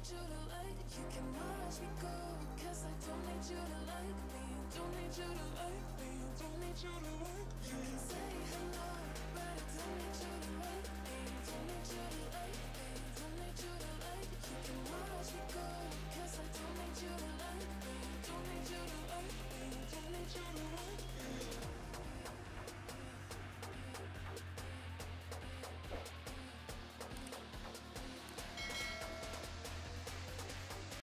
need you to like. You can watch me go, 'cause I don't need you to like me. Don't need you to like me. Don't need you to like me. You can say hello, but I don't need you to like me. Don't need you to like me.